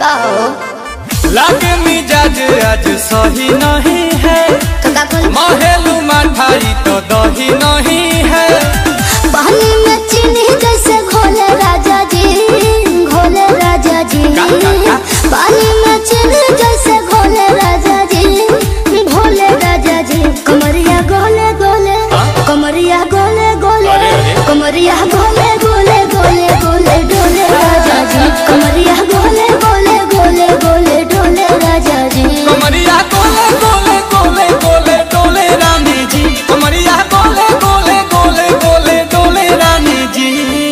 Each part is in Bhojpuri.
लागे मिजाज आज सही नहीं है, महलू मिठाई तो दही नहीं है। पानी में चीनी जैसे घोले राजा जी, घोले राजा जी। पानी में चीनी जैसे घोले राजा जी, घोले राजा जी। कमरिया गोले गोले, कमरिया गोले गोले, कमरिया गोले गोले गोले गोले डोले राजा जी। कमरिया गोले गोले गोले गोले डोले राजा जी। कमरिया गोले गोले गोले गोले डोले रानी जी। कमरिया गोले गोले गोले गोले डोले रानी जी।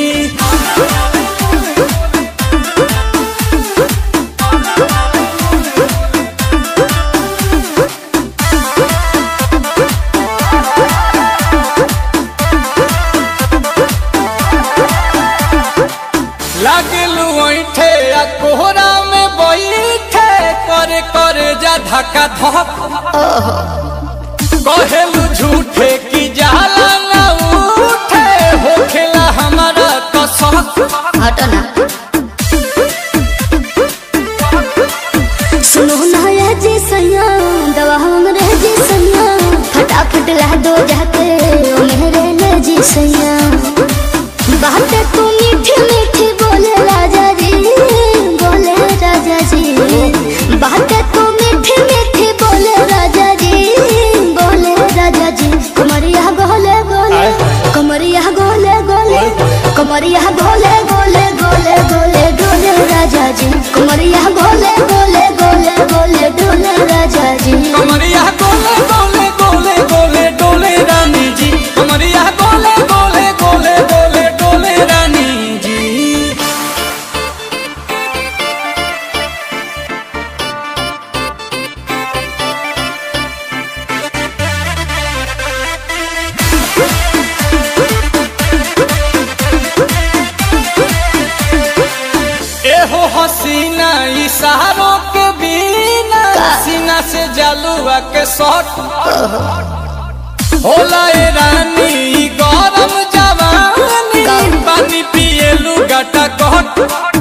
लागलू ऐठे आ कोहरा में बैठे, करे करे जा धक्का धक। कहेलू झूठे की जाला ना उठे, होखेला हमारा कसक। हटना सुनो ना ये जी सैया, दवा हमरे जी सैया। फटाफट ला दो जाके ओ मेरे ले जी सैया। बातें तू मीठी मीठी बोले राजा जी, बोले राजा जी। बातें तू मीठी मीठी बोले राजा जी, बोले राजा जी। कमरिया गोले गोले, कमरिया गोले गोले, कमरिया गोले गोले गोले गोले डोले राजा जी। कमरिया गोले गोले गोले गोले डोले राजा जी। कमरिया गोले गोले गोले गोले डोले रानी जी। कमरिया गोले गोले गोले गोले डोले रानी जी। एहो हसीना इशारों के बिना, सीना से जलुआ के शॉट होला ए रानी गरम जवानी। पानी पिए लुगाटा गट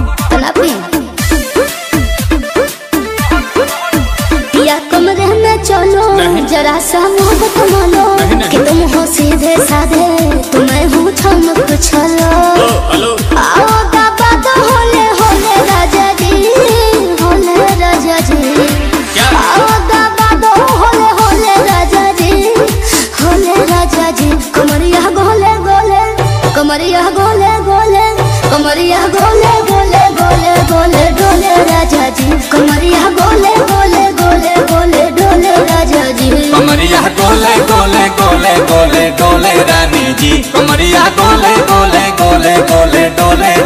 या कमरे में चलो, जरा सा मोहब्बत मानो कि तुम हो सीधे साधे, तुम्हें हूँ ठमक छलो। आओ दाबा दो होले होले राजा जी, होले राजा जी। आओ दाबा दो होले होले राजा जी, होले राजा जी। कमरिया गोले गोले, कमरिया गोले गोले, कमरिया गोले गोले गोले गोले डोले राजा जी। कमरिया गोले गोले गोले गोले डोले राजा जी। कमरिया गोले गोले गोले गोले डोले रानी जी। कमरिया गोले गोले गोले गोले डोले